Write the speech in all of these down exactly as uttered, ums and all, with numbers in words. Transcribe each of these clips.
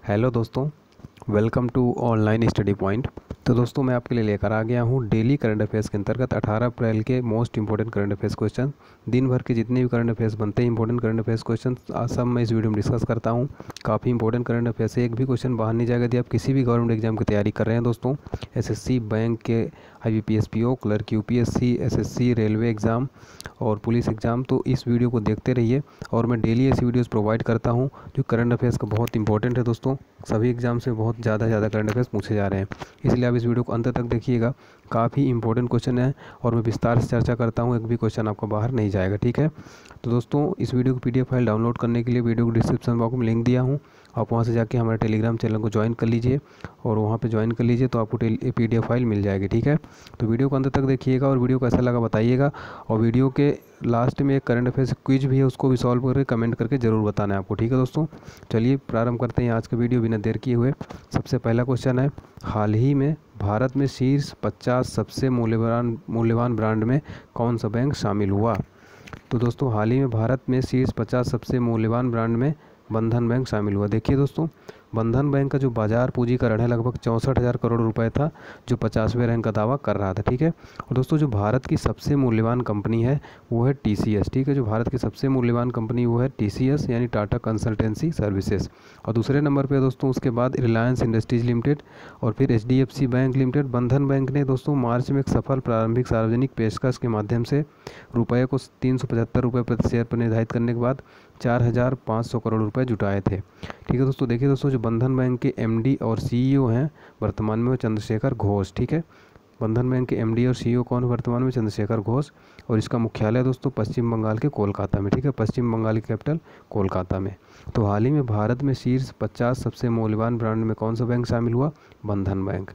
Hello दोस्तों, welcome to online study point. तो दोस्तों मैं आपके लिए लेकर आ गया हूँ डेली करंट अफेयर्स के अंतर्गत अठारह अप्रैल के most important current affairs question. दिन भर के जितने भी करंट अफेयर्स बनते हैं इंपॉर्टेंट करंट अफेयर्स क्वेश्चन सब मैं इस वीडियो में डिस्कस करता हूँ। काफ़ी इंपॉर्टेंट करंट अफेयर्स है, एक भी क्वेश्चन बाहर नहीं जाएगा। यदि आप किसी भी गवर्नमेंट एग्जाम की तैयारी कर रहे हैं दोस्तों, एसएससी, बैंक के, IBPS PO, clerk UPSC, SSC, railway exam और पुलिस एग्ज़ाम, तो इस वीडियो को देखते रहिए। और मैं डेली ऐसी वीडियोस प्रोवाइड करता हूं जो करंट अफेयर्स का बहुत इंपॉर्टेंट है दोस्तों। सभी एग्जाम से बहुत ज़्यादा ज़्यादा करंट अफेयर्स पूछे जा रहे हैं, इसलिए आप इस वीडियो को अंत तक देखिएगा। काफ़ी इंपॉर्टेंट क्वेश्चन है और मैं विस्तार से चर्चा करता हूं, एक भी क्वेश्चन आपका बाहर नहीं जाएगा, ठीक है। तो दोस्तों इस वीडियो की पीडीएफ फाइल डाउनलोड करने के लिए वीडियो को डिस्क्रिप्शन बॉक्स में लिंक दिया हूँ, आप वहाँ से जाके हमारे टेलीग्राम चैनल को ज्वाइन कर लीजिए और वहाँ पे ज्वाइन कर लीजिए तो आपको पीडीएफ फाइल मिल जाएगी, ठीक है। तो वीडियो को अंत तक देखिएगा और वीडियो कैसा लगा बताइएगा। और वीडियो के लास्ट में एक करंट अफेयर्स क्विज भी है, उसको भी सॉल्व करके कमेंट करके ज़रूर बताना है आपको, ठीक है दोस्तों। चलिए प्रारंभ करते हैं आज का वीडियो बिना देर किए हुए। सबसे पहला क्वेश्चन है, हाल ही में भारत में शीर्ष पचास सबसे मूल्यवान मूल्यवान ब्रांड में कौन सा बैंक शामिल हुआ। तो दोस्तों हाल ही में भारत में शीर्ष पचास सबसे मूल्यवान ब्रांड में बंधन बैंक शामिल हुआ। देखिए दोस्तों, बंधन बैंक का जो बाजार पूंजीकरण है लगभग चौंसठ हज़ार करोड़ रुपए था, जो पचासवें रैंक का दावा कर रहा था, ठीक है। और दोस्तों जो भारत की सबसे मूल्यवान कंपनी है वो है टीसीएस, ठीक है। जो भारत की सबसे मूल्यवान कंपनी वो है टीसीएस यानी टाटा कंसल्टेंसी सर्विसेज। और दूसरे नंबर पे दोस्तों उसके बाद रिलायंस इंडस्ट्रीज लिमिटेड और फिर HDFC bank limited. Bandhan bank ने दोस्तों मार्च में एक सफल प्रारंभिक सार्वजनिक पेशकश के माध्यम से रुपये को तीन सौ पचहत्तर रुपये प्रति शेयर पर निर्धारित करने के बाद चार हज़ार पाँच सौ करोड़ रुपए जुटाए थे, ठीक है दोस्तों। देखिए दोस्तों जो बंधन बैंक के एमडी और सीईओ हैं वर्तमान में वो चंद्रशेखर घोष, ठीक है। बंधन बैंक के एमडी और सीईओ कौन वर्तमान में? चंद्रशेखर घोष। और इसका मुख्यालय दोस्तों पश्चिम बंगाल के कोलकाता में, ठीक है। पश्चिम बंगाल की कैपिटल कोलकाता में। तो हाल ही में भारत में शीर्ष पचास सबसे मूल्यवान ब्रांड में कौन सा बैंक शामिल हुआ? बंधन बैंक।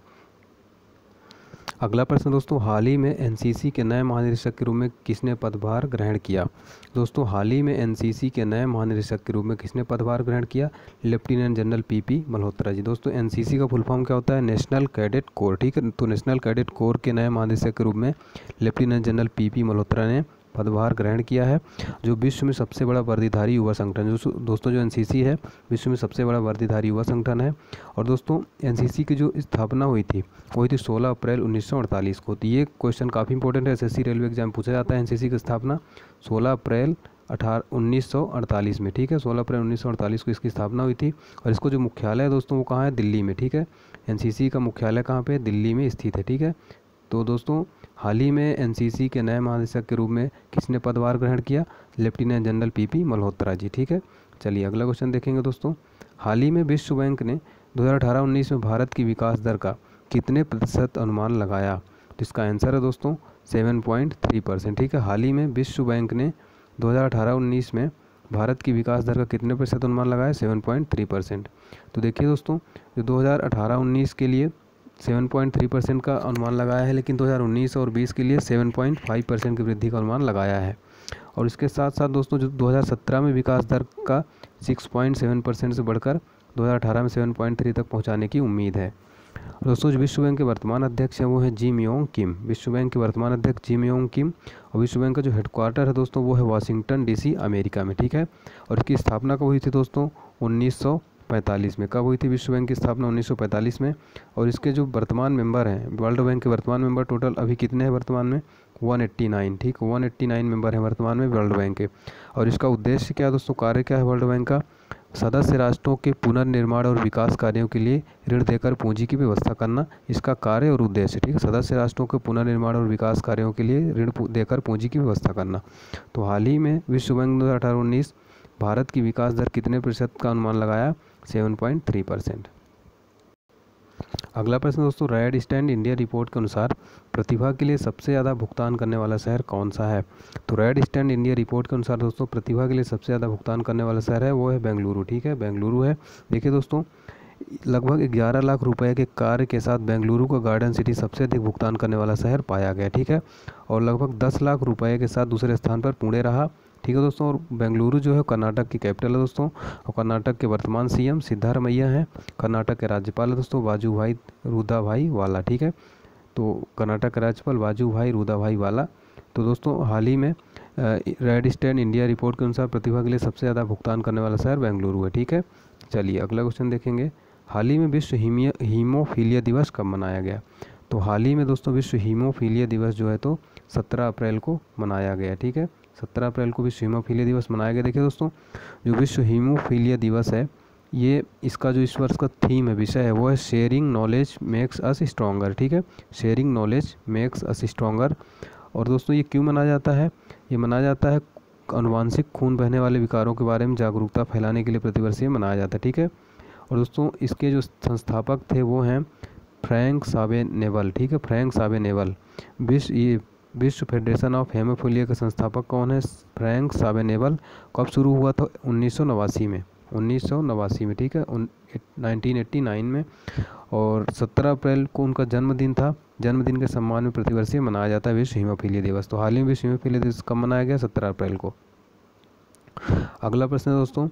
अगला प्रश्न दोस्तों, हाल ही में एनसीसी के नए महानिदेशक के रूप में किसने पदभार ग्रहण किया। दोस्तों हाल ही में एनसीसी के नए महानिदेशक के रूप में किसने पदभार ग्रहण किया? Lieutenant general PP Malhotra ji. दोस्तों एनसीसी का फुल फॉर्म क्या होता है? नेशनल कैडेट कोर, ठीक है। तो नेशनल कैडेट कोर के नए महानिदेशक के रूप में लेफ्टिनेंट जनरल पीपी मल्होत्रा ने पदभार ग्रहण किया है। जो विश्व में सबसे बड़ा वर्दीधारी युवा संगठन, जो दोस्तों जो एनसीसी है विश्व में सबसे बड़ा वर्दीधारी युवा संगठन है। और दोस्तों एनसीसी की जो स्थापना हुई थी वही थी सोलह अप्रैल उन्नीस सौ अड़तालीस को। तो ये क्वेश्चन काफ़ी इंपॉर्टेंट है, एसएससी रेलवे एग्जाम पूछा जाता है। एनसीसी की स्थापना सोलह अप्रैल अठारह उन्नीस सौ अड़तालीस में, ठीक है। सोलह अप्रैल उन्नीस सौ अड़तालीस को इसकी स्थापना हुई थी। और इसको जो मुख्यालय है दोस्तों वो कहाँ है? दिल्ली में, ठीक है। एनसीसी का मुख्यालय कहाँ पे? दिल्ली में स्थित है, ठीक है। तो दोस्तों हाल ही में एनसीसी के नए महानिदेशक के रूप में किसने पदभार ग्रहण किया? Lieutenant general PP Malhotra ji, ठीक है। चलिए अगला क्वेश्चन देखेंगे दोस्तों, हाल ही में विश्व बैंक ने दो हज़ार अठारह उन्नीस में भारत की विकास दर का कितने प्रतिशत अनुमान लगाया? तो इसका आंसर है दोस्तों सात पॉइंट तीन परसेंट, ठीक है। हाल ही में विश्व बैंक ने दो हज़ार अठारह उन्नीस में भारत की विकास दर का कितने प्रतिशत अनुमान लगाया? सात पॉइंट तीन परसेंट। तो देखिए दोस्तों जो दो हज़ार अठारह उन्नीस के लिए सात पॉइंट तीन परसेंट का अनुमान लगाया है, लेकिन दो हज़ार उन्नीस और बीस के लिए सात पॉइंट पाँच परसेंट की वृद्धि का अनुमान लगाया है। और इसके साथ साथ दोस्तों जो दो हज़ार सत्रह में विकास दर का छह पॉइंट सात परसेंट से बढ़कर दो हज़ार अठारह में सात पॉइंट तीन तक पहुंचाने की उम्मीद है। दोस्तों जो विश्व बैंक के वर्तमान अध्यक्ष हैं वो है जिम योंग किम। विश्व बैंक के वर्तमान अध्यक्ष जिम योंग किम। और विश्व बैंक का जो हेडक्वार्टर है दोस्तों वो है वाशिंगटन डीसी अमेरिका में, ठीक है। और इसकी स्थापना कब हुई थी दोस्तों? उन्नीस सौ पैंतालीस में। कब हुई थी विश्व बैंक की स्थापना? उन्नीस सौ पैंतालीस में। और इसके जो वर्तमान मेंबर हैं वर्ल्ड बैंक के वर्तमान मेंबर टोटल अभी कितने हैं वर्तमान में? एक सौ नवासी, ठीक। एक सौ नवासी मेंबर हैं वर्तमान में वर्ल्ड बैंक के। और इसका उद्देश्य क्या है दोस्तों, कार्य क्या है वर्ल्ड बैंक का? सदस्य राष्ट्रों के पुनर्निर्माण और विकास कार्यों के लिए ऋण देकर पूंजी की व्यवस्था करना इसका कार्य और उद्देश्य, ठीक है। सदस्य राष्ट्रों के पुनर्निर्माण और विकास कार्यों के लिए ऋण देकर पूंजी की व्यवस्था करना। तो हाल ही में विश्व बैंक दो हज़ार अठारह उन्नीस भारत की विकास दर कितने प्रतिशत का अनुमान लगाया? सात पॉइंट तीन परसेंट। अगला प्रश्न दोस्तों, रेड स्टैंड इंडिया रिपोर्ट के अनुसार प्रतिभा के लिए सबसे ज़्यादा भुगतान करने वाला शहर कौन सा है? तो रेड स्टैंड इंडिया रिपोर्ट के अनुसार दोस्तों प्रतिभा के लिए सबसे ज़्यादा भुगतान करने वाला शहर है वो है बेंगलुरु, ठीक है। बेंगलुरु है। देखिए दोस्तों लगभग ग्यारह लाख रुपए के कार्य के साथ बेंगलुरु का गार्डन सिटी सबसे अधिक भुगतान करने वाला शहर पाया गया, ठीक है। और लगभग दस लाख रुपए के साथ दूसरे स्थान पर पुणे रहा, ठीक है दोस्तों। और बेंगलुरु जो है कर्नाटक की कैपिटल है दोस्तों। और कर्नाटक के वर्तमान सीएम सिद्धारमैया हैं। कर्नाटक के राज्यपाल है दोस्तों वाजूभाई रूदाभाई वाला, ठीक है। तो कर्नाटक के राज्यपाल वाजूभाई रूदाभाई वाला। तो दोस्तों हाल ही में रेड स्टैंड इंडिया रिपोर्ट के अनुसार प्रतिभा के लिए सबसे ज़्यादा भुगतान करने वाला शहर बेंगलुरु है, ठीक है। चलिए अगला क्वेश्चन देखेंगे, हाल ही में विश्व हीमोफीलिया दिवस कब मनाया गया? तो हाल ही में दोस्तों विश्व हीमोफीलिया दिवस जो है तो सत्रह अप्रैल को मनाया गया। ठीक है, सत्रह अप्रैल को विश्व हीमोफीलिया दिवस मनाया गया। देखिए दोस्तों, जो विश्व हीमोफीलिया दिवस है, ये इसका जो इस वर्ष का थीम है, विषय है, वो है sharing knowledge makes us stronger. ठीक है, sharing knowledge makes us stronger. और दोस्तों ये क्यों मनाया जाता है? ये मनाया जाता है आनुवांशिक खून बहने वाले विकारों के बारे में जागरूकता फैलाने के लिए प्रतिवर्ष ये मनाया जाता है। ठीक है, और दोस्तों इसके जो संस्थापक थे वो हैं फ्रैंक सावेनेवल। ठीक है, फ्रैंक सावेनेवल। विश्व ये विश्व फेडरेशन ऑफ हेमोफीलिया के संस्थापक कौन है? फ्रैंक सावेनेवल। कब शुरू हुआ था? उन्नीस सौ नवासी में, उन्नीस सौ नवासी में। ठीक है, नाइनटीन एट्टी नाइन में। और सत्रह अप्रैल को उनका जन्मदिन था। जन्मदिन के सम्मान में प्रतिवर्षीय मनाया जाता है विश्व हीमोफीलिया दिवस। तो हाल ही में विश्व हीमोफीलिया दिवस कब मनाया गया? सत्रह अप्रैल को। अगला प्रश्न दोस्तों,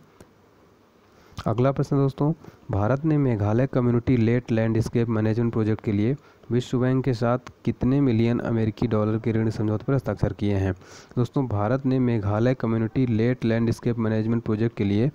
अगला प्रश्न दोस्तों, भारत ने Meghalaya community led landscape management project के लिए विश्व बैंक के साथ कितने मिलियन अमेरिकी डॉलर के ऋण समझौते पर हस्ताक्षर किए हैं? दोस्तों भारत ने Meghalaya community led landscape management project के लिए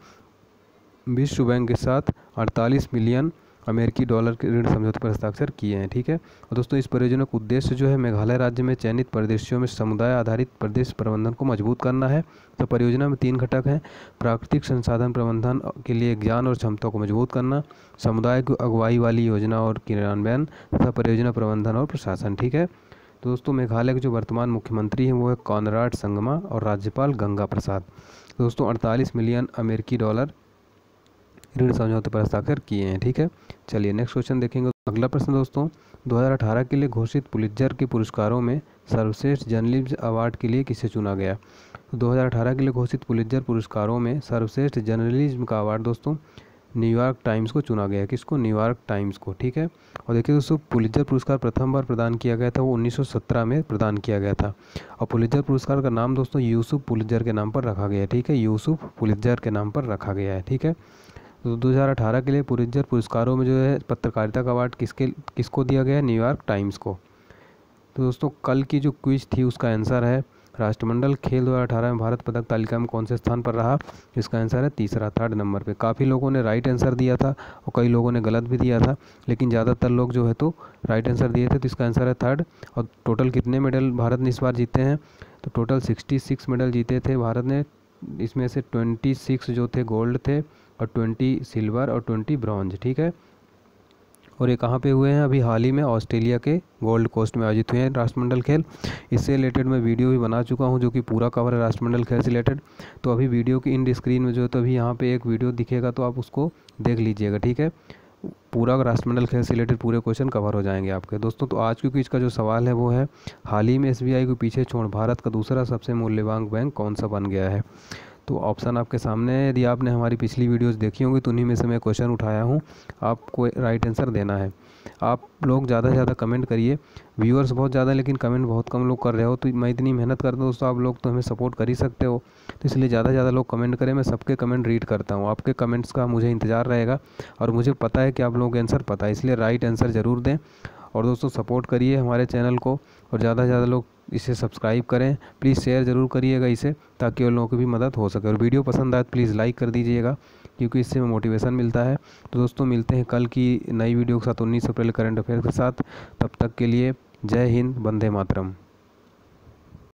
विश्व बैंक के साथ अड़तालीस मिलियन अमेरिकी डॉलर के ऋण समझौते पर हस्ताक्षर किए हैं। ठीक है, और दोस्तों इस परियोजना का उद्देश्य जो है मेघालय राज्य में चयनित परिदृश्यों में समुदाय आधारित प्रदेश प्रबंधन को मजबूत करना है। तो परियोजना में तीन घटक हैं: प्राकृतिक संसाधन प्रबंधन के लिए ज्ञान और क्षमता को मजबूत करना, समुदाय की अगुवाई वाली योजना और क्रियान्वयन, तथा परियोजना प्रबंधन और प्रशासन। ठीक है, तो दोस्तों मेघालय के जो वर्तमान मुख्यमंत्री हैं वो है कॉनराड संगमा और राज्यपाल गंगा प्रसाद। दोस्तों अड़तालीस मिलियन अमेरिकी डॉलर ऋण समझौते पर हस्ताक्षर किए हैं। ठीक है, चलिए नेक्स्ट क्वेश्चन देखेंगे। अगला प्रश्न दोस्तों, दो हज़ार अठारह के लिए घोषित पुलित्जर के पुरस्कारों में सर्वश्रेष्ठ जर्नलिज्म अवार्ड के लिए किसे चुना गया? तो दो हज़ार अठारह के लिए घोषित पुलित्जर पुरस्कारों में सर्वश्रेष्ठ जर्नलिज्म का अवार्ड दोस्तों न्यूयॉर्क टाइम्स को चुना गया। किसको? न्यूयॉर्क टाइम्स को। ठीक है, और देखिए दोस्तों पुलित्जर पुरस्कार प्रथम बार प्रदान किया गया था, वो उन्नीस सौ सत्रह में प्रदान किया गया था। और पुलित्जर पुरस्कार का नाम दोस्तों यूसुफ पुलित्जर के नाम पर रखा गया है। ठीक है, यूसुफ पुलित्जर के नाम पर रखा गया है। ठीक है, तो दो हज़ार अठारह के लिए पुलित्जर पुरस्कारों में जो है पत्रकारिता का अवार्ड किसके किसको दिया गया है? न्यूयॉर्क टाइम्स को। तो दोस्तों कल की जो क्विज थी उसका आंसर है राष्ट्रमंडल खेल दो हज़ार अठारह में भारत पदक तालिका में कौन से स्थान पर रहा? इसका आंसर है तीसरा, थर्ड नंबर पे। काफ़ी लोगों ने राइट आंसर दिया था और कई लोगों ने गलत भी दिया था, लेकिन ज़्यादातर लोग जो है तो राइट आंसर दिए थे। तो इसका आंसर है थर्ड। और टोटल कितने मेडल भारत ने इस बार जीते हैं? तो टोटल सिक्सटी सिक्स मेडल जीते थे भारत ने। इसमें से ट्वेंटी सिक्स जो थे गोल्ड थे और ट्वेंटी सिल्वर और ट्वेंटी ब्रॉन्ज। ठीक है, और ये कहाँ पे हुए हैं? अभी हाल ही में ऑस्ट्रेलिया के गोल्ड कोस्ट में आयोजित हुए हैं राष्ट्रमंडल खेल। इससे रिलेटेड मैं वीडियो भी बना चुका हूँ जो कि पूरा कवर है राष्ट्रमंडल खेल से रिलेटेड। तो अभी वीडियो की इन स्क्रीन में जो है तो अभी यहाँ पे एक वीडियो दिखेगा, तो आप उसको देख लीजिएगा। ठीक है, पूरा राष्ट्रमंडल खेल से रिलेटेड पूरे क्वेश्चन कवर हो जाएंगे आपके दोस्तों। तो आज की क्विज का जो सवाल है वो है, हाल ही में एसबीआई को पीछे छोड़ भारत का दूसरा सबसे मूल्यवान बैंक कौन सा बन गया है? तो ऑप्शन आपके सामने है। यदि आपने हमारी पिछली वीडियोस देखी होंगी तो उन्हीं में से मैं क्वेश्चन उठाया हूँ, आपको राइट आंसर देना है। आप लोग ज़्यादा से ज़्यादा कमेंट करिए। व्यूअर्स बहुत ज़्यादा लेकिन कमेंट बहुत कम लोग कर रहे हो, तो मैं इतनी मेहनत करता हूँ दोस्तों, आप लोग तो हमें सपोर्ट कर ही सकते हो। तो इसलिए ज़्यादा से ज़्यादा लोग कमेंट करें, मैं सबके कमेंट रीड करता हूँ। आपके कमेंट्स का मुझे इंतज़ार रहेगा और मुझे पता है कि आप लोगों को आंसर पता है, इसलिए राइट आंसर ज़रूर दें। और दोस्तों सपोर्ट करिए हमारे चैनल को और ज़्यादा से ज़्यादा लोग इसे सब्सक्राइब करें। प्लीज़ शेयर ज़रूर करिएगा इसे, ताकि उन लोगों की भी मदद हो सके। और वीडियो पसंद आए तो प्लीज़ लाइक कर दीजिएगा, क्योंकि इससे मोटिवेशन मिलता है। तो दोस्तों मिलते हैं कल की नई वीडियो के साथ उन्नीस अप्रैल करंट अफेयर के साथ। तब तक के लिए जय हिंद, वंदे मातरम।